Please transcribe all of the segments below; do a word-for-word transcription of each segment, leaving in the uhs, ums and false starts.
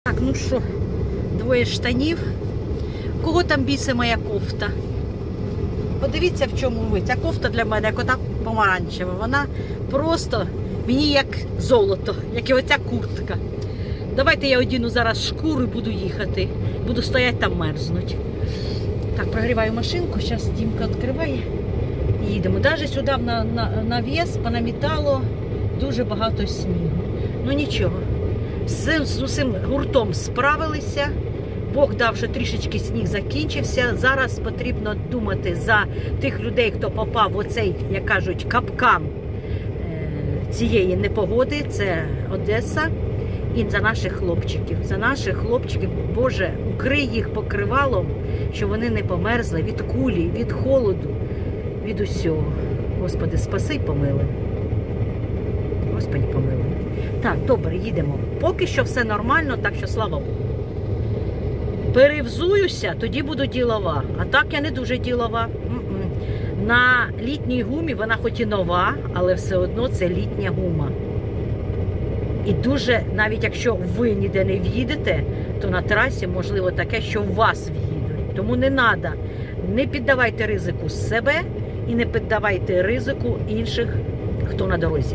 Так, ну що, двоє штанів. Кого там бісе моя кофта? Подивіться, в чому ви. Ця кофта для мене, як ота помаранчева. Вона просто мені як золото, як і оця куртка. Давайте я одіну зараз шкуру і буду їхати. Буду стояти там мерзнуть. Так, прогріваю машинку, зараз Дімка відкриває. І їдемо. Навіть сюди на, на, на в'їзд понамітало дуже багато снігу. Ну нічого. З, з усім гуртом справилися. Бог дав, що трішечки сніг закінчився. Зараз потрібно думати за тих людей, хто попав в оцей, як кажуть, капкан цієї непогоди. Це Одеса. І за наших хлопчиків. За наших хлопчиків, Боже, укрий їх покривалом, щоб вони не померзли від кулі, від холоду, від усього. Господи, спаси й помилуй. Господи, помилуй. Так, добре, їдемо. Поки що все нормально, так що слава Богу. Перевзуюся, тоді буду ділова. А так я не дуже ділова. М-м. На літній гумі вона хоч і нова, але все одно це літня гума. І дуже, навіть якщо ви ніде не в'їдете, то на трасі можливо таке, що в вас в'їдуть. Тому не треба, не піддавайте ризику себе і не піддавайте ризику інших, хто на дорозі.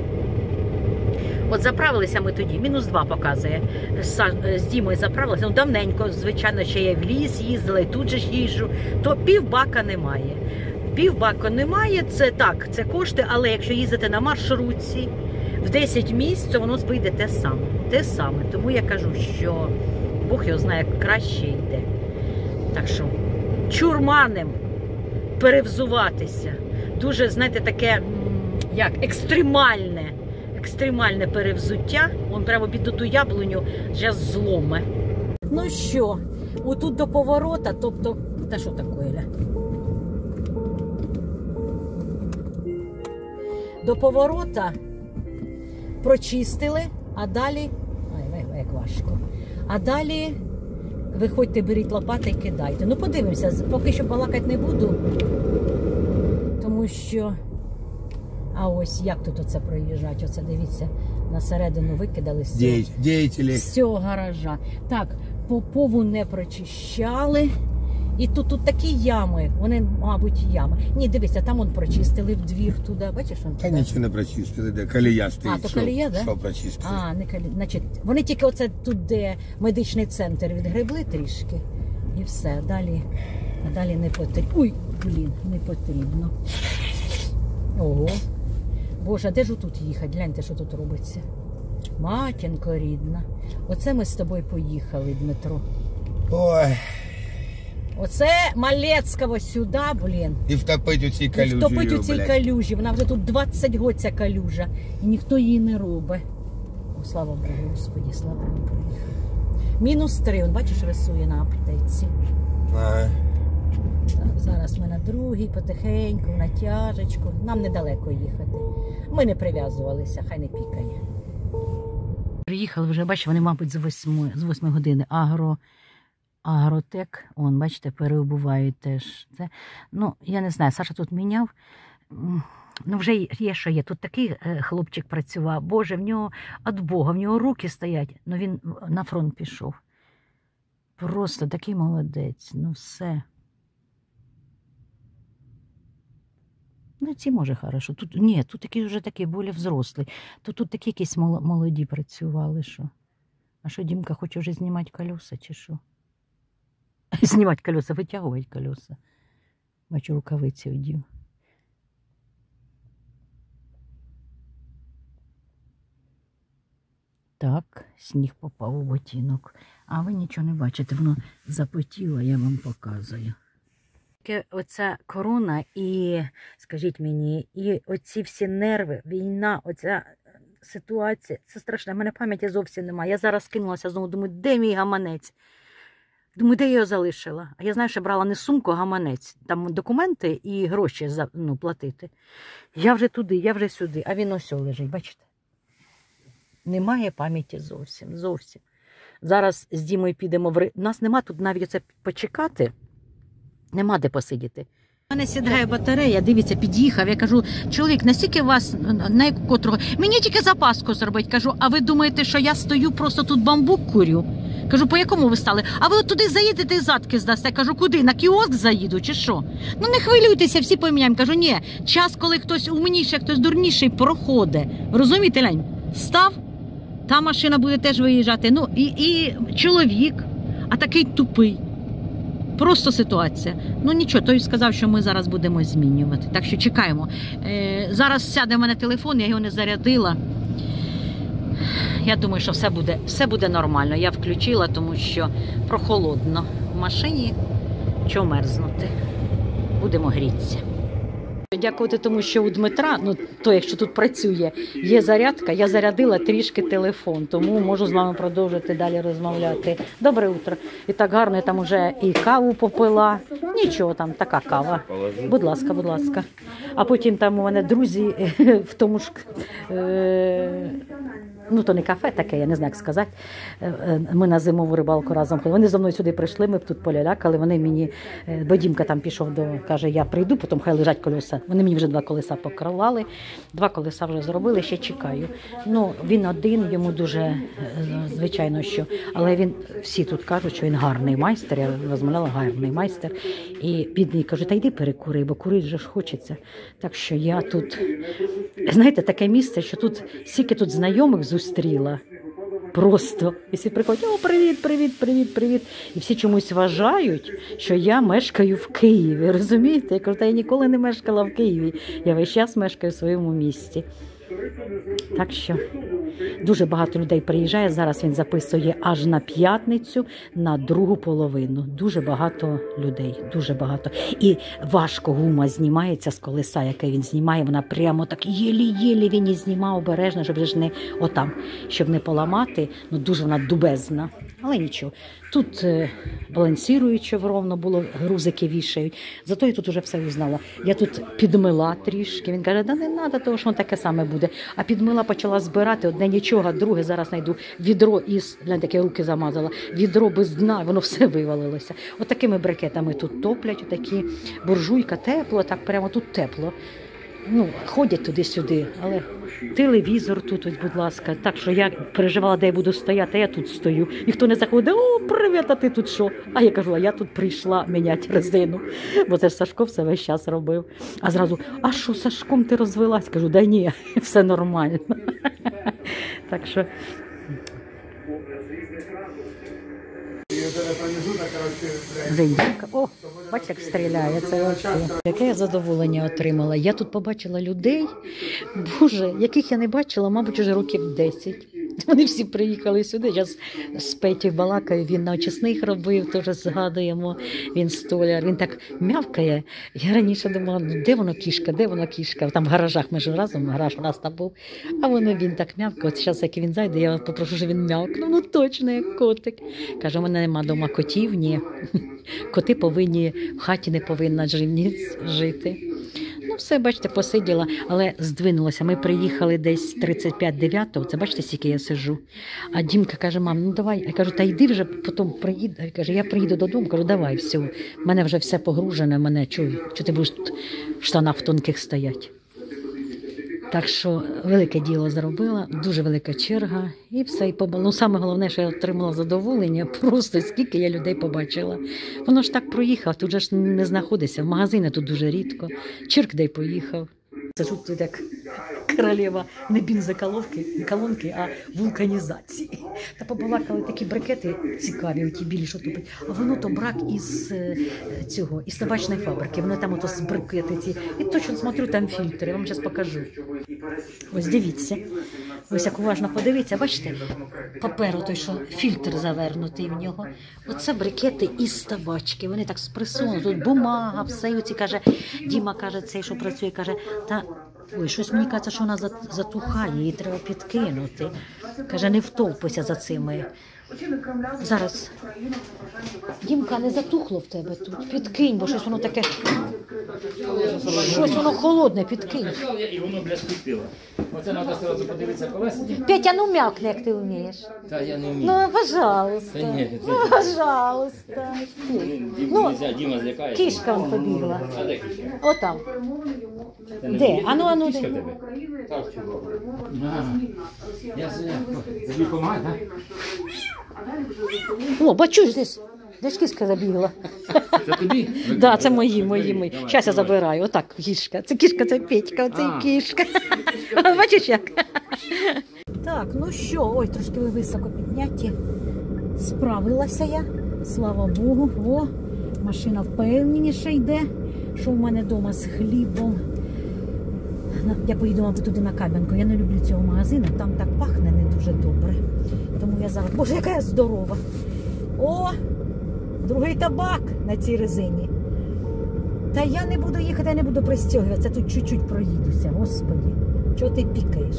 От заправилися ми тоді, мінус два показує. З Дімою заправилися, ну давненько, звичайно, ще я в ліс їздила, і тут же ж їжджу, то пів бака немає. Пів бака немає, це так, це кошти, але якщо їздите на маршрутці, в десять місць, то воно вийде те саме. Те саме. Тому я кажу, що Бог його знає, як краще йде. Так що, чурманем перевзуватися. Дуже, знаєте, таке, як, екстремальне, екстремальне перевзуття. Вон прямо під ту яблуню зараз зломе. Ну що, отут до поворота, тобто, та що таке, Ля? До поворота прочистили, а далі, ой, як важко, а далі виходьте, беріть лопати і кидайте. Ну подивимося, поки що балакати не буду, тому що, а ось як тут оце проїжджати, оце дивіться, на середину викидали з цього, з цього гаража. Так, Попову не прочищали. І тут, тут такі ями, вони, мабуть, ями. Ні, дивися, там он прочистили в двір туди, бачиш? Он Та нічого не прочистили, де колія стоїть. А, то колія, да? Що прочистили? А, не колія. Значить, вони тільки оце тут, де медичний центр, відгребли трішки. І все, далі, а далі не потрібно. Ой, блін, не потрібно. Ого. Боже, а де ж тут їхати? Гляньте, що тут робиться. Матінко рідна. Оце ми з тобою поїхали, Дмитро. Ой. Оце Малецького сюди, блін. І втопить у цій калюжі. І втопить у цій калюжі. Вона вже тут двадцять років ця калюжа. І ніхто її не робить. О, слава Богу, Господі, слава Богу, приїхав. Мінус три, он, бачиш, рисує на аптеці. Ага. Так, зараз ми на другій, потихеньку, на тяжечку. Нам недалеко їхати. Ми не прив'язувалися, хай не пікає. Приїхали вже, бачиш, вони, мабуть, з восьми, з восьми години. Агро... Агротек, он, бачите, переобувають теж. Це, ну, я не знаю, Саша тут міняв. Ну, вже є, що є. Тут такий хлопчик працював. Боже, в нього від Бога, в нього руки стоять. Ну, він на фронт пішов. Просто такий молодець. Ну, все. Ну, ці, може, хорошо. Тут, ні, тут такий вже такий, більш взрослий. Тут, тут такі якісь молоді працювали, що. А що, Дімка хоче вже знімати колеса, чи що? Знімати колеса, витягувати колеса. Бачу, рукавиці одів. Так, сніг попав у ботинок. А ви нічого не бачите, воно запотіло, я вам показую. Оця корона і, скажіть мені, і оці всі нерви, війна, оця ситуація, це страшно. В мене пам'яті зовсім немає. Я зараз кинулася знову, думаю, де мій гаманець? Думаю, де я його залишила? А я знаю, що брала не сумку, а гаманець. Там документи і гроші за, ну, платити. Я вже туди, я вже сюди. А він ось лежить, бачите? Немає пам'яті зовсім, зовсім. Зараз з Дімою підемо в... У нас нема тут навіть оце почекати. Нема де посидіти. У мене сідає батарея, дивіться, під'їхав. Я кажу, чоловік, настільки вас, на яку котрого... Мені тільки запаску зробить. Кажу, а ви думаєте, що я стою, просто тут бамбук курю? Кажу, по якому ви стали? А ви от туди заїдете і задки здасте. Кажу, куди? На кіоск заїду чи що? Ну не хвилюйтеся, всі поміняємо. Кажу, ні, час, коли хтось умніший, хтось дурніший проходить. Розумієте, Лень? Став, та машина буде теж виїжджати. Ну і, і чоловік, а такий тупий. Просто ситуація. Ну нічого, той сказав, що ми зараз будемо змінювати. Так що чекаємо. Е, зараз сяде в мене телефон, я його не зарядила. Я думаю, що все буде, все буде нормально. Я включила, тому що прохолодно в машині. Чого мерзнути? Будемо грітися. Дякувати тому, що у Дмитра, ну то, якщо тут працює, є зарядка, я зарядила трішки телефон, тому можу з вами продовжити далі розмовляти. Добре утро. І так гарно, я там вже і каву попила. Нічого там, така кава. Будь ласка, будь ласка. А потім там у мене друзі в тому ж, е, ну то не кафе таке, я не знаю, як сказати. Ми на зимову рибалку разом ходили. Вони зі мною сюди прийшли, ми б тут полялякали, вони мені, бо Дімка там пішов до, каже, я прийду, потім хай лежать колеса. Вони мені вже два колеса покривали, два колеса вже зробили, ще чекаю. Ну, він один, йому дуже, звичайно, що, але він, всі тут кажуть, що він гарний майстер, я розмовляла, гарний майстер. І бідний каже, та йди перекури, бо курити же ж хочеться. Так що я тут, знаєте, таке місце, що тут, стільки тут знайомих зустріла. Просто. І всі приходять, о, привіт, привіт, привіт, привіт. І всі чомусь вважають, що я мешкаю в Києві, розумієте? Я кажу, та я ніколи не мешкала в Києві. Я весь час мешкаю в своєму місті. Так що дуже багато людей приїжджає. Зараз він записує аж на п'ятницю, на другу половину. Дуже багато людей, дуже багато. І важко гума знімається з колеса, яке він знімає. Вона прямо так єлі-єлі він її знімав обережно, щоб ж не отам, щоб не поламати. Ну дуже вона дубезна. Але нічого. Тут е, балансірують, щоб ровно було, грузики вішають. Зато я тут уже все узнала. Я тут підмила трішки. Він каже, да не треба, тому що воно таке саме буде. А підмила, почала збирати, одне нічого, друге зараз знайду відро із, глянь, таке руки замазала, відро без дна, воно все вивалилося. От такими брикетами тут топлять, отакі буржуйка, тепло, так прямо тут тепло. Ну, ходять туди-сюди, але телевізор тут, ось, будь ласка. Так що я переживала, де я буду стояти, а я тут стою. Ніхто не заходить, о, привіт, а ти тут що? А я кажу, а я тут прийшла міняти резину. Бо це ж Сашко все весь час робив. А зразу, а що, Сашком ти розвелась? Кажу, да ні, все нормально. Так що... О, бачите, як стріляє, це взагалі. Яке я задоволення отримала. Я тут побачила людей, боже, яких я не бачила, мабуть, уже років десять. Вони всі приїхали сюди. Зараз з Петю балакаю, він на очисних робив, теж згадуємо, він столяр, він так м'явкає. Я раніше думала, ну де воно кішка, де воно кішка? Там в гаражах ми ж разом, гараж у нас там був. А воно він так м'явкає. От зараз, як він зайде, я попрошу, щоб він м'явкнув. Ну точно, як котик. Каже, у мене нема вдома котів, ні. Коти повинні, в хаті не повинна живність жити. Ну, все, бачите, посиділа, але здвинулася. Ми приїхали десь тридцять п'ять дев'ятого, це бачите, скільки я сиджу. А Дімка каже, мам, ну давай. Я кажу, та йди вже, потім приїду. Я кажу, я приїду додому, кажу, давай, все. В мене вже все погружене, мене, чую, що ти будеш тут в штанах тонких стоять. Так що велике діло зробила, дуже велика черга і все. І побачила. Ну, саме головне, що я отримала задоволення, просто скільки я людей побачила. Воно ж так проїхав, тут же ж не знаходиться, в магазини тут дуже рідко. Чирк дай поїхав. Це ж тут як королева не бензоколонки, колонки, а вулканізації. Та побалакали такі брикети цікаві, оті білі, що тупить. А воно то брак із цього, із табачної фабрики. Вони там ото з брикети ці. І точно смотрю, там фільтри, я вам зараз покажу. Ось дивіться. Ось як уважно подивіться, бачите? Паперу той, що фільтр завернутий в нього. Оце брикети із табачки. Вони так спресовані, тут бумага, все. Оці, каже, Діма каже, цей, що працює, каже, та ой, щось мені кажеться, що вона затухає, її треба підкинути. Каже, не втовпися за цими. Зараз. Дімка, не затухло в тебе тут. Підкинь, бо щось воно таке. Щось воно холодне, підкинь. І воно, бля, спустило. Оце треба одразу подивитися колеса. Петя, ну м'якне, як ти вмієш. Та я не вмію. Ну, пожалуйста. Та ні, це... Ну, пожалуйста. Ну, Діма злякається. Кішка вон побігла. А де кішка? Отам. Де? Ану, ану, Кішка в де? тебе? Так, чудово. Я тобі допомагаю, так? О, бачу, десь, десь кішка забігла. Це тобі? Да, це мої, мої, мої. Зараз я забираю. Отак, кішка. Це кішка, це Петька, оце А. і кішка. Бачиш як? Так, ну що, ой, трошки ви високо підняті. Справилася я, слава Богу. О, машина впевненіше йде, що в мене вдома з хлібом. Я поїду, мабуть, туди на Кам'янку. Я не люблю цього магазину, там так пахне не дуже добре. Тому я зараз... Боже, яка я здорова. О, другий табак на цій резині. Та я не буду їхати, я не буду пристягуватися. Тут чуть-чуть проїдуся, Господи. Чого ти пікаєш?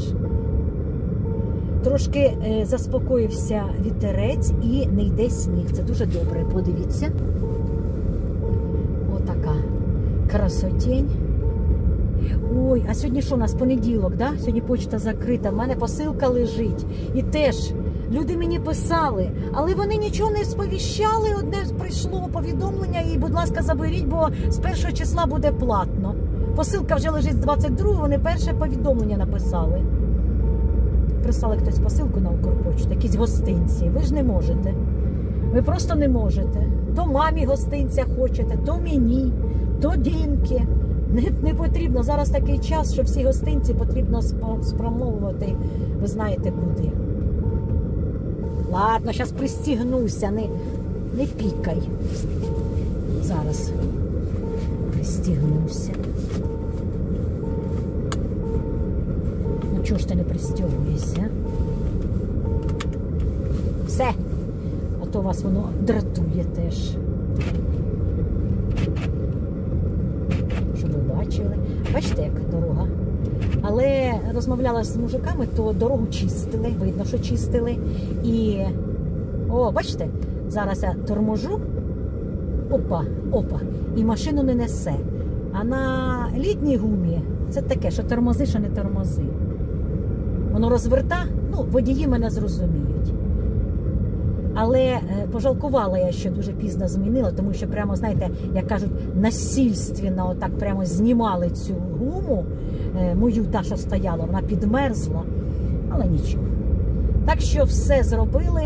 Трошки е, заспокоївся вітерець і не йде сніг. Це дуже добре, подивіться. Отака красотень. Ой, а сьогодні що у нас? Понеділок, да? Сьогодні почта закрита, в мене посилка лежить. І теж люди мені писали, але вони нічого не сповіщали. Одне прийшло повідомлення і, будь ласка, заберіть, бо з першого числа буде платно. Посилка вже лежить з двадцять другого, вони перше повідомлення написали. Прислали хтось посилку на Укрпочту, якісь гостинці. Ви ж не можете. Ви просто не можете. То мамі гостинця хочете, то мені, то Дімки. Не, не потрібно. Зараз такий час, що всі гостинці потрібно спрямовувати, ви знаєте куди. Ладно, зараз пристігнуся, не, не пікай. Зараз пристігнуся. Ну чого ж ти не пристягуєшся? Все. А то вас воно дратує теж. Щоб ви бачили. Бачите, як дорога. Але розмовляла з мужиками, то дорогу чистили. Видно, що чистили. І, о, бачите, зараз я торможу. Опа, опа. І машину не несе. А на літній гумі це таке, що тормози, що не тормози. Воно розверта, ну, водії мене зрозуміють. Але е, пожалкувала я, що дуже пізно змінила, тому що прямо, знаєте, як кажуть, насильственно отак прямо знімали цю гуму, е, мою та, що стояла, вона підмерзла, але нічого. Так що все зробили,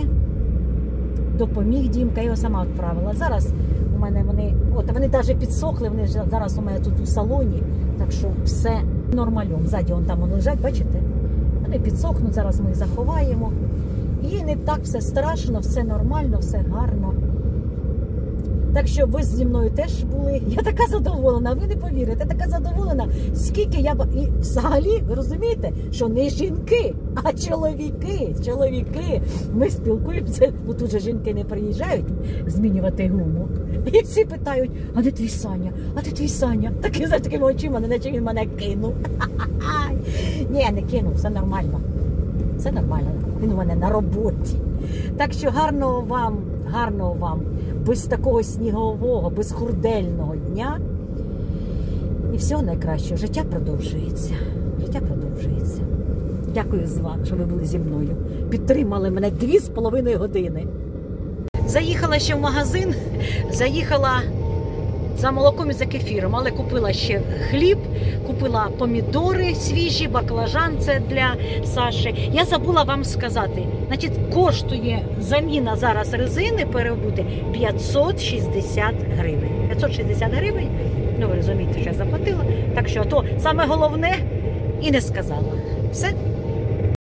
допоміг Дімка, я його сама відправила. Зараз у мене вони, от вони навіть підсохли, вони зараз у мене тут у салоні, так що все нормальом. Ззаді вон там вони лежать, бачите? Вони підсохнуть, зараз ми їх заховаємо. І не так все страшно, все нормально, все гарно. Так що ви зі мною теж були. Я така задоволена, ви не повірите, така задоволена, скільки я... І взагалі, ви розумієте, що не жінки, а чоловіки, чоловіки. Ми спілкуємося, ну тут же жінки не приїжджають змінювати гуму. І всі питають, а де твій Саня? А де твій Саня? Такі за такими очима, наче він мене кинув. Ні, не кинув, все нормально. Все нормально, він у мене на роботі. Так що гарного вам, гарного вам, без такого снігового, без хурдельного дня. І всього найкращого. Життя продовжується. Життя продовжується. Дякую за вас, що ви були зі мною. Підтримали мене дві з половиною години. Заїхала ще в магазин, заїхала за молоком і за кефіром, але купила ще хліб, купила помідори свіжі, баклажан, це для Саші. Я забула вам сказати, значить, коштує заміна зараз резини перебути п'ятсот шістдесят гривень. п'ятсот шістдесят гривень, ну ви розумієте, що я заплатила. Так що, то саме головне і не сказала. Все.